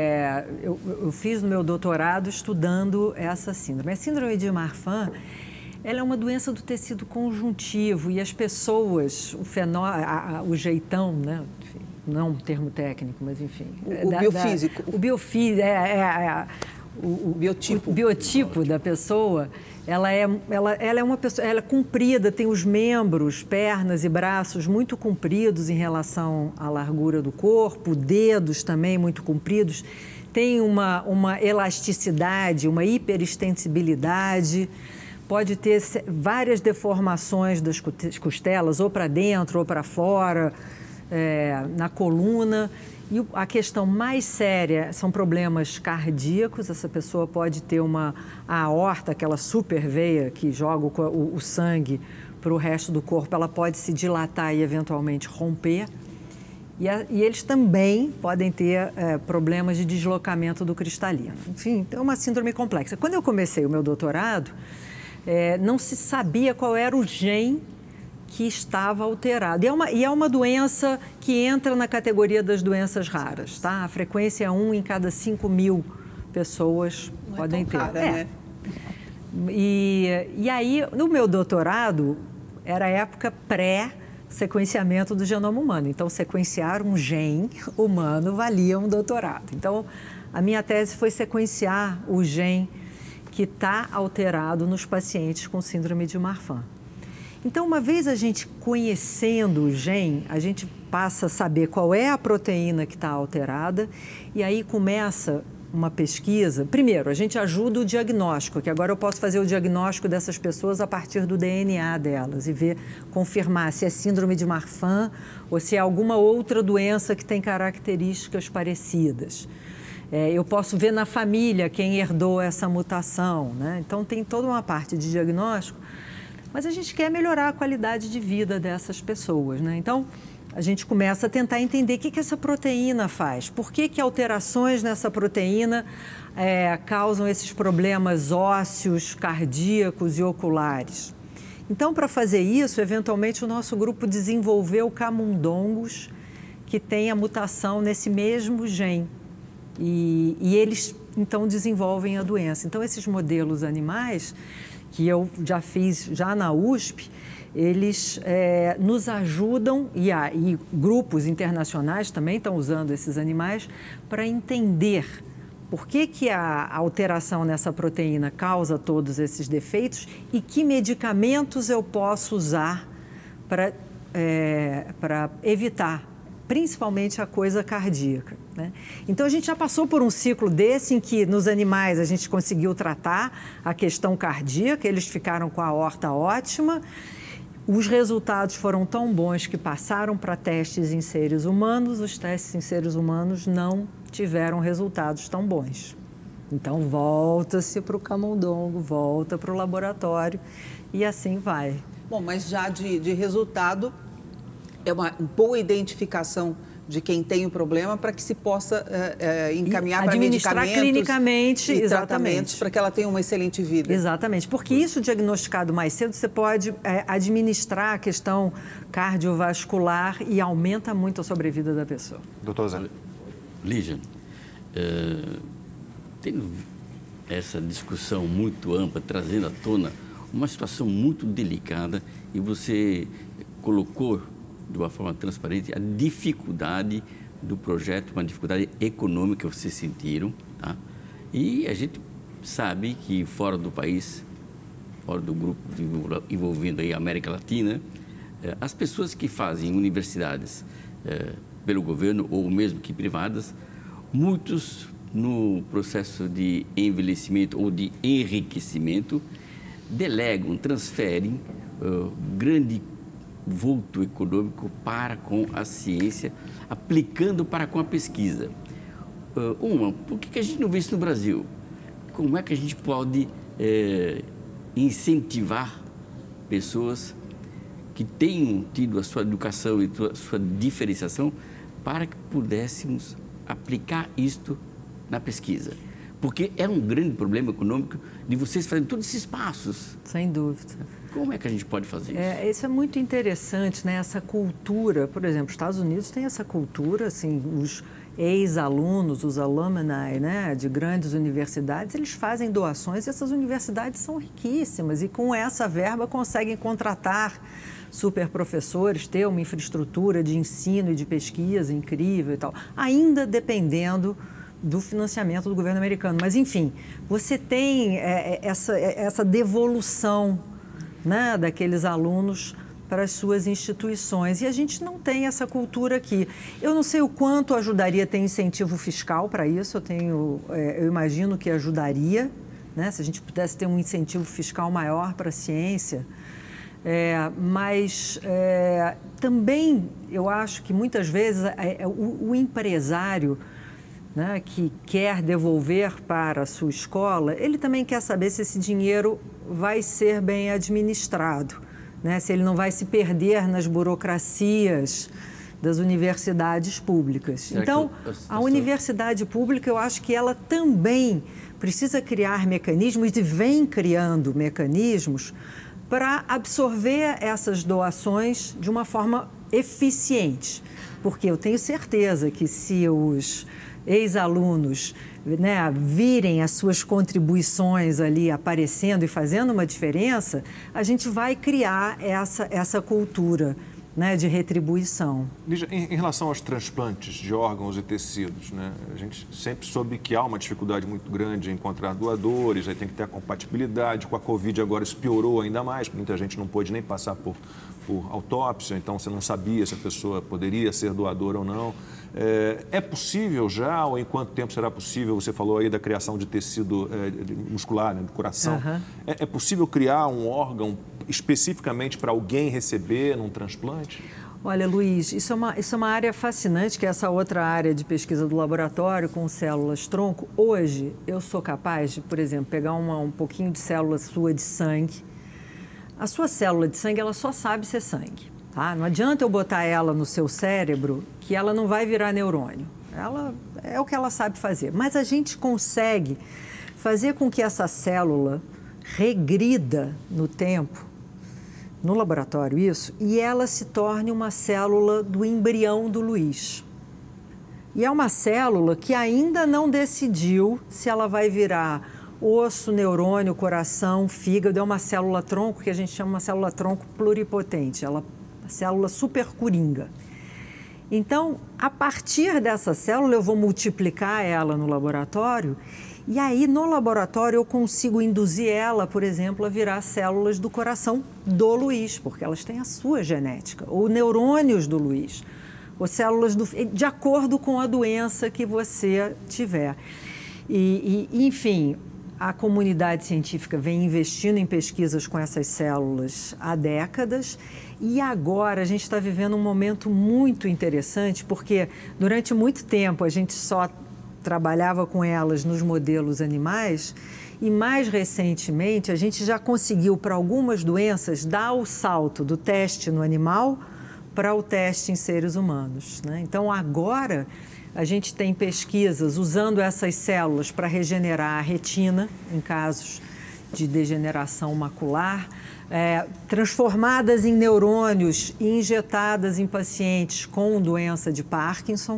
eu fiz o meu doutorado estudando essa síndrome. A síndrome de Marfan, ela é uma doença do tecido conjuntivo e as pessoas, o jeitão, né? Não um termo técnico, mas enfim. O biofísico. O biofísico, o biotipo. O biotipo da pessoa, ela é uma pessoa, ela é comprida, tem os membros, pernas e braços muito compridos em relação à largura do corpo, dedos também muito compridos, tem uma elasticidade, uma hiperextensibilidade, pode ter várias deformações das costelas, ou para dentro ou para fora, na coluna. E a questão mais séria são problemas cardíacos. Essa pessoa pode ter a aorta, aquela super veia que joga o sangue para o resto do corpo, ela pode se dilatar e eventualmente romper. E eles também podem ter problemas de deslocamento do cristalino. Enfim, é uma síndrome complexa. Quando eu comecei o meu doutorado, não se sabia qual era o gene que estava alterado. E é uma doença que entra na categoria das doenças raras, tá? A frequência é 1 em cada 5.000 pessoas podem ter. Rara, né? E aí, no meu doutorado, era a época pré-sequenciamento do genoma humano. Então, sequenciar um gene humano valia um doutorado. Então, a minha tese foi sequenciar o gene que está alterado nos pacientes com síndrome de Marfan. Então, uma vez a gente conhecendo o gene, a gente passa a saber qual é a proteína que está alterada e aí começa uma pesquisa. Primeiro, a gente ajuda o diagnóstico, que agora eu posso fazer o diagnóstico dessas pessoas a partir do DNA delas e confirmar se é síndrome de Marfan ou se é alguma outra doença que tem características parecidas. Eu posso ver na família quem herdou essa mutação, né? Então, tem toda uma parte de diagnóstico, mas a gente quer melhorar a qualidade de vida dessas pessoas, né? Então, a gente começa a tentar entender o que essa proteína faz, por que alterações nessa proteína causam esses problemas ósseos, cardíacos e oculares. Então, para fazer isso, eventualmente o nosso grupo desenvolveu camundongos que têm a mutação nesse mesmo gene e eles então desenvolvem a doença. Então, esses modelos animais que eu já fiz já na USP, eles nos ajudam, e grupos internacionais também estão usando esses animais, para entender por que a alteração nessa proteína causa todos esses defeitos e que medicamentos eu posso usar para evitar, principalmente a coisa cardíaca, né? Então, a gente já passou por um ciclo desse em que nos animais a gente conseguiu tratar a questão cardíaca, eles ficaram com a aorta ótima. Os resultados foram tão bons que passaram para testes em seres humanos. Os testes em seres humanos não tiveram resultados tão bons. Então, volta-se para o camundongo, volta para o laboratório e assim vai. Bom, mas já de resultado, é uma boa identificação de quem tem o problema para que se possa encaminhar para medicamentos clinicamente, e exatamente, tratamentos para que ela tenha uma excelente vida. Exatamente, porque isso diagnosticado mais cedo, você pode administrar a questão cardiovascular e aumenta muito a sobrevida da pessoa. Doutor Zé. Lígia, tendo essa discussão muito ampla, trazendo à tona uma situação muito delicada e você colocou de uma forma transparente a dificuldade do projeto, uma dificuldade econômica que vocês sentiram, tá? E a gente sabe que fora do país, fora do grupo envolvendo aí a América Latina, as pessoas que fazem universidades pelo governo ou mesmo que privadas, muitos no processo de envelhecimento ou de enriquecimento delegam, transferem grande vulto econômico para com a ciência, aplicando para com a pesquisa. Por que a gente não vê isso no Brasil? Como é que a gente pode incentivar pessoas que tenham tido a sua educação e a sua diferenciação para que pudéssemos aplicar isto na pesquisa? Porque é um grande problema econômico de vocês fazerem todos esses passos. Sem dúvida. Como é que a gente pode fazer isso? Isso é muito interessante, né? Essa cultura, por exemplo, os Estados Unidos tem essa cultura, assim, os ex-alunos, os alumni, né, de grandes universidades, eles fazem doações e essas universidades são riquíssimas e com essa verba conseguem contratar super professores, ter uma infraestrutura de ensino e de pesquisa incrível e tal, ainda dependendo do financiamento do governo americano. Mas, enfim, você tem essa devolução, né, daqueles alunos para as suas instituições. E a gente não tem essa cultura aqui. Eu não sei o quanto ajudaria ter incentivo fiscal para isso, eu imagino que ajudaria, né, se a gente pudesse ter um incentivo fiscal maior para a ciência. Mas também eu acho que muitas vezes o empresário, né, que quer devolver para a sua escola, ele também quer saber se esse dinheiro vai ser bem administrado, né, se ele não vai se perder nas burocracias das universidades públicas. Então, a universidade pública, eu acho que ela também precisa criar mecanismos e vem criando mecanismos para absorver essas doações de uma forma eficiente, porque eu tenho certeza que se os ex-alunos, né, virem as suas contribuições ali aparecendo e fazendo uma diferença, a gente vai criar essa cultura né, de retribuição. Lígia, em relação aos transplantes de órgãos e tecidos, né, a gente sempre soube que há uma dificuldade muito grande em encontrar doadores, aí tem que ter a compatibilidade. Com a Covid agora isso piorou ainda mais, muita gente não pôde nem passar por autópsia, então você não sabia se a pessoa poderia ser doadora ou não. É possível já, ou em quanto tempo será possível? Você falou aí da criação de tecido muscular, né, do coração. Uhum. É possível criar um órgão especificamente para alguém receber num transplante? Olha, Luiz, isso é uma área fascinante, que é essa outra área de pesquisa do laboratório com células-tronco. Hoje, eu sou capaz de, por exemplo, pegar um pouquinho de célula sua de sangue. A sua célula de sangue, ela só sabe ser sangue, tá? Não adianta eu botar ela no seu cérebro, que ela não vai virar neurônio. Ela é o que ela sabe fazer. Mas a gente consegue fazer com que essa célula regrida no tempo, no laboratório isso, e ela se torne uma célula do embrião do Luiz. E é uma célula que ainda não decidiu se ela vai virar osso, neurônio, coração, fígado. É uma célula-tronco que a gente chama uma célula-tronco pluripotente, ela é a célula supercoringa. Então, a partir dessa célula, eu vou multiplicar ela no laboratório e aí, no laboratório, eu consigo induzir ela, por exemplo, a virar células do coração do Luiz, porque elas têm a sua genética, ou neurônios do Luiz, ou células de acordo com a doença que você tiver. Enfim, a comunidade científica vem investindo em pesquisas com essas células há décadas e agora a gente está vivendo um momento muito interessante, porque durante muito tempo a gente só trabalhava com elas nos modelos animais e mais recentemente a gente já conseguiu para algumas doenças dar o salto do teste no animal para o teste em seres humanos, né? Então agora a gente tem pesquisas usando essas células para regenerar a retina em casos de degeneração macular, transformadas em neurônios e injetadas em pacientes com doença de Parkinson,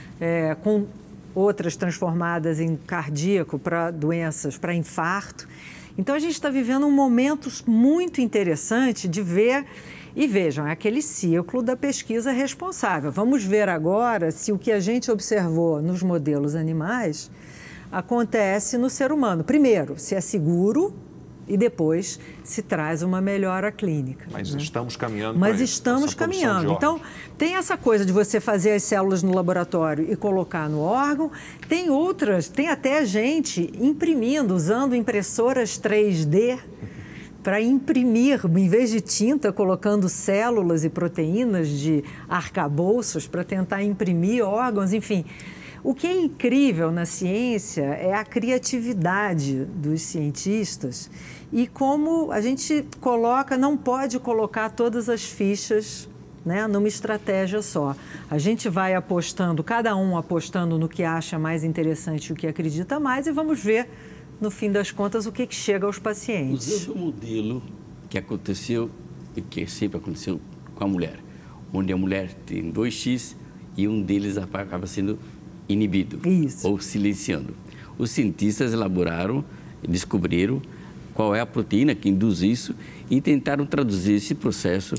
com outras transformadas em cardíaco para doenças, para infarto. Então, a gente está vivendo um momento muito interessante de ver, e vejam, é aquele ciclo da pesquisa responsável. Vamos ver agora se o que a gente observou nos modelos animais acontece no ser humano. Primeiro, se é seguro e depois se traz uma melhora clínica. Mas né? Estamos caminhando Mas para estamos essa produção caminhando. de Então, tem essa coisa de você fazer as células no laboratório e colocar no órgão. Tem outras, tem até gente imprimindo, usando impressoras 3D para imprimir, em vez de tinta, colocando células e proteínas de arcabouços para tentar imprimir órgãos, enfim. O que é incrível na ciência é a criatividade dos cientistas e como a gente não pode colocar todas as fichas, né, numa estratégia só. A gente vai apostando, cada um apostando no que acha mais interessante e o que acredita mais e vamos ver, no fim das contas, o que chega aos pacientes. Usando o modelo que aconteceu e que sempre aconteceu com a mulher, onde a mulher tem 2X e um deles acaba sendo inibido. Isso. Ou silenciando. Os cientistas elaboraram, descobriram qual é a proteína que induz isso e tentaram traduzir esse processo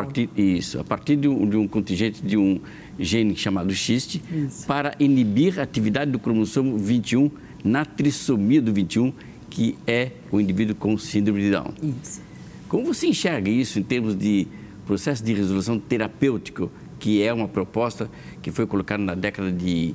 a partir de um contingente de um gene chamado XIST para inibir a atividade do cromossomo 21 na trissomia do 21, que é o indivíduo com síndrome de Down. Isso. Como você enxerga isso em termos de processo de resolução terapêutico, que é uma proposta que foi colocada na década de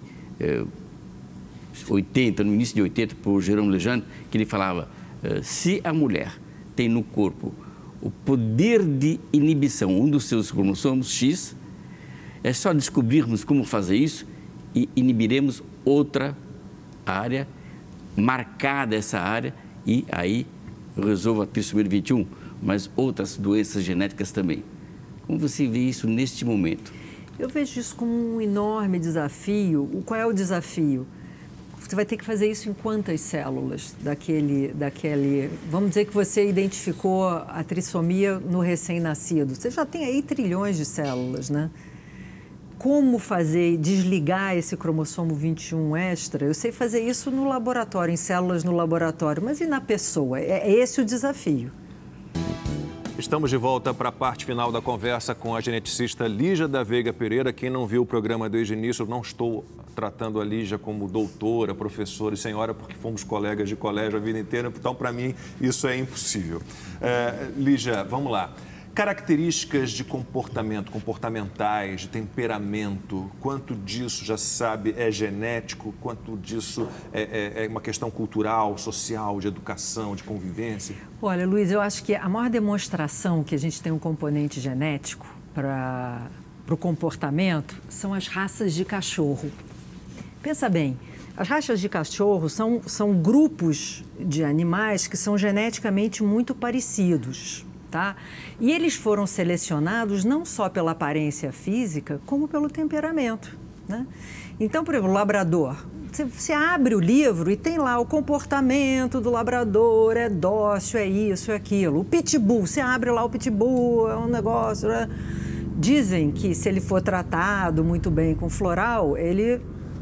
80, no início de 80, por Jérôme Legendre, que ele falava, se a mulher tem no corpo o poder de inibição, um dos seus cromossomos X, é só descobrirmos como fazer isso e inibiremos outra área, marcada essa área, e aí resolva a trissomia 21, mas outras doenças genéticas também. Como você vê isso neste momento? Eu vejo isso como um enorme desafio. Qual é o desafio? Você vai ter que fazer isso em quantas células daquele... Vamos dizer que você identificou a trissomia no recém-nascido. Você já tem aí trilhões de células, né? Como fazer, desligar esse cromossomo 21 extra? Eu sei fazer isso no laboratório, em células no laboratório, mas e na pessoa? É esse o desafio. Estamos de volta para a parte final da conversa com a geneticista Lígia da Veiga Pereira. Quem não viu o programa desde o início, eu não estou tratando a Lígia como doutora, professora e senhora, porque fomos colegas de colégio a vida inteira, então para mim isso é impossível. Lígia, vamos lá. Características de comportamento, comportamentais, de temperamento, quanto disso já se sabe é genético, quanto disso é uma questão cultural, social, de educação, de convivência? Olha, Luiz, eu acho que a maior demonstração que a gente tem um componente genético para o comportamento são as raças de cachorro. Pensa bem, as raças de cachorro são grupos de animais que são geneticamente muito parecidos. Tá? E eles foram selecionados não só pela aparência física, como pelo temperamento, né? Então, por exemplo, o labrador. Você abre o livro e tem lá o comportamento do labrador, é dócil, é isso, é aquilo. O pitbull, você abre lá o pitbull, é um negócio... Né? Dizem que se ele for tratado muito bem com floral, ele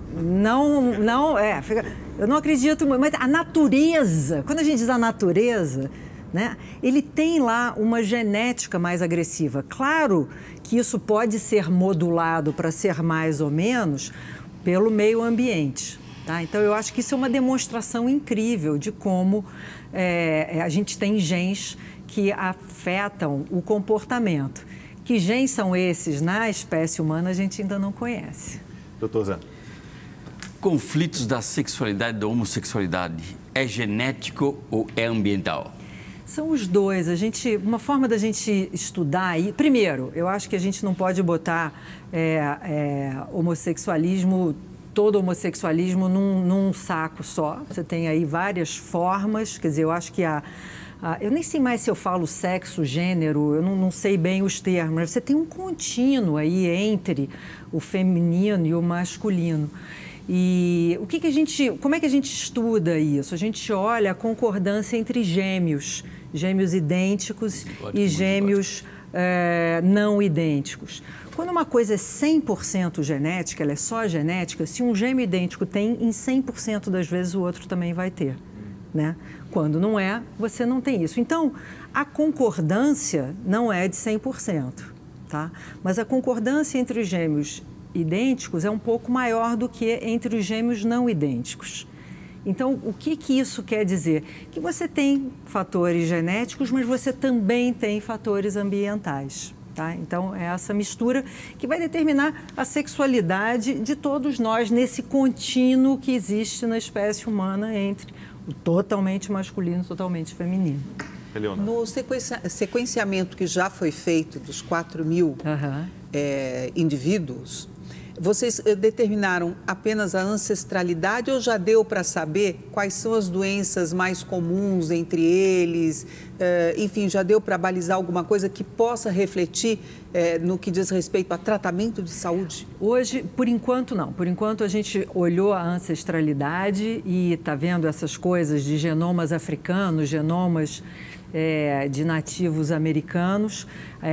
eu não acredito muito, mas a natureza, quando a gente diz a natureza... né? Ele tem lá uma genética mais agressiva. Claro que isso pode ser modulado para ser mais ou menos pelo meio ambiente. Tá? Então, eu acho que isso é uma demonstração incrível de como a gente tem genes que afetam o comportamento. Que genes são esses na espécie humana, a gente ainda não conhece. Doutor Zé. Conflitos da sexualidade e da homossexualidade, é genético ou é ambiental? São os dois. Uma forma da gente estudar... Primeiro, eu acho que a gente não pode botar homossexualismo, todo homossexualismo num saco só. Você tem aí várias formas. Quer dizer, eu acho que eu nem sei mais se eu falo sexo, gênero, eu não sei bem os termos. Mas você tem um contínuo aí entre o feminino e o masculino. E como é que a gente estuda isso? A gente olha a concordância entre gêmeos idênticos e gêmeos não idênticos. Quando uma coisa é 100% genética, ela é só genética, se um gêmeo idêntico tem, em 100% das vezes o outro também vai ter, né? Quando não é, você não tem isso. Então, a concordância não é de 100%, tá? Mas a concordância entre os gêmeos idênticos é um pouco maior do que entre os gêmeos não idênticos. Então, o que isso quer dizer? Que você tem fatores genéticos, mas você também tem fatores ambientais, tá? Então, é essa mistura que vai determinar a sexualidade de todos nós nesse contínuo que existe na espécie humana entre o totalmente masculino e totalmente feminino. No sequenciamento que já foi feito dos 4.000 indivíduos, vocês determinaram apenas a ancestralidade ou já deu para saber quais são as doenças mais comuns entre eles? Enfim, já deu para balizar alguma coisa que possa refletir no que diz respeito a tratamento de saúde? Hoje, por enquanto, não. Por enquanto, a gente olhou a ancestralidade e está vendo essas coisas de genomas africanos, genomas de nativos americanos.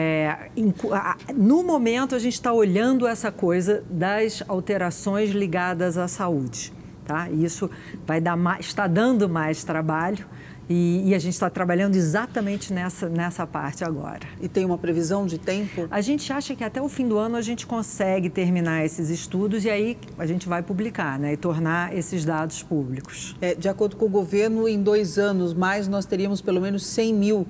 No momento, a gente está olhando essa coisa das alterações ligadas à saúde, tá? Isso está dando mais trabalho e a gente está trabalhando exatamente nessa parte agora. E tem uma previsão de tempo? A gente acha que até o fim do ano a gente consegue terminar esses estudos e aí a gente vai publicar, né? E tornar esses dados públicos. De acordo com o governo, em 2 anos mais nós teríamos pelo menos 100.000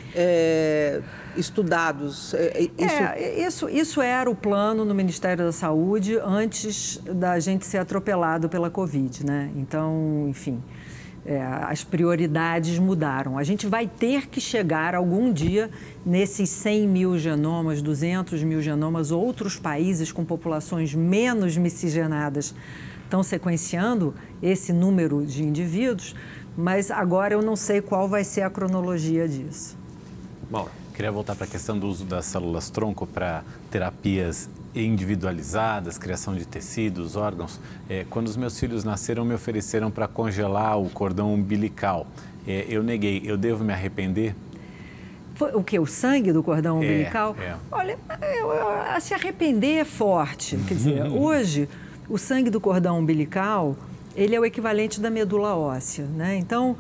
estudados. Isso era o plano no Ministério da Saúde antes da gente ser atropelado pela Covid, né? Então, enfim, as prioridades mudaram. A gente vai ter que chegar algum dia nesses 100.000 genomas, 200.000 genomas. Outros países com populações menos miscigenadas estão sequenciando esse número de indivíduos, mas agora eu não sei qual vai ser a cronologia disso. Bom, queria voltar para a questão do uso das células-tronco para terapias individualizadas, criação de tecidos, órgãos. Quando os meus filhos nasceram, me ofereceram para congelar o cordão umbilical. Eu neguei. Eu devo me arrepender? O quê? O sangue do cordão umbilical? Olha, se arrepender é forte. Quer dizer, hoje, o sangue do cordão umbilical, ele é o equivalente da medula óssea, né? Então,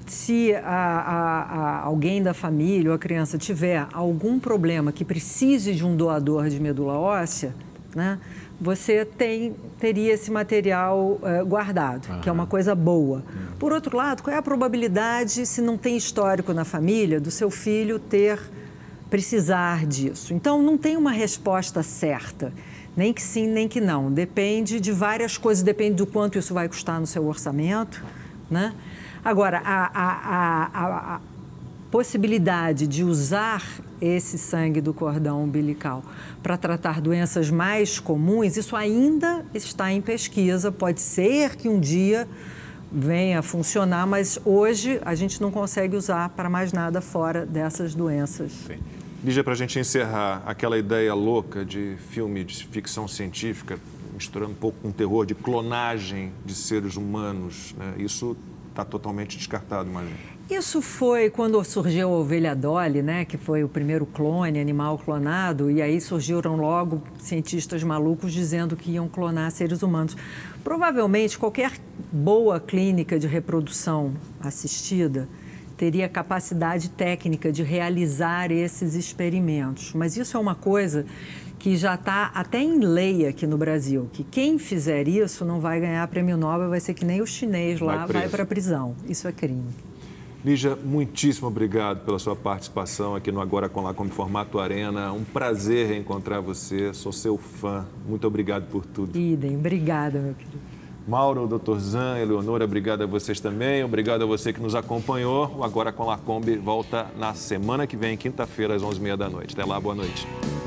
se alguém da família ou a criança tiver algum problema que precise de um doador de medula óssea, né, você teria esse material guardado, que é uma coisa boa. Por outro lado, qual é a probabilidade, se não tem histórico na família, do seu filho precisar disso? Então, não tem uma resposta certa, nem que sim, nem que não. Depende de várias coisas, depende do quanto isso vai custar no seu orçamento, né? Agora, a possibilidade de usar esse sangue do cordão umbilical para tratar doenças mais comuns, isso ainda está em pesquisa. Pode ser que um dia venha a funcionar, mas hoje a gente não consegue usar para mais nada fora dessas doenças. Sim. Lígia, para a gente encerrar, aquela ideia louca de filme de ficção científica, misturando um pouco com terror, de clonagem de seres humanos, né? Isso está totalmente descartado, imagina. Isso foi quando surgiu a ovelha Dolly, né, que foi o primeiro clone, animal clonado, e aí surgiram logo cientistas malucos dizendo que iam clonar seres humanos. Provavelmente qualquer boa clínica de reprodução assistida teria capacidade técnica de realizar esses experimentos, mas isso é uma coisa que já está até em lei aqui no Brasil, que quem fizer isso não vai ganhar prêmio Nobel, vai ser que nem o chinês lá, vai para a prisão. Isso é crime. Lígia, muitíssimo obrigado pela sua participação aqui no Agora com Lacombe Formato Arena. Um prazer reencontrar você, sou seu fã. Muito obrigado por tudo. Idem, obrigada, meu querido. Mauro, Dr. Zan, Eleonora, obrigado a vocês também. Obrigado a você que nos acompanhou. O Agora com Lacombe volta na semana que vem, quinta-feira, às 11h30 da noite. Até lá, boa noite.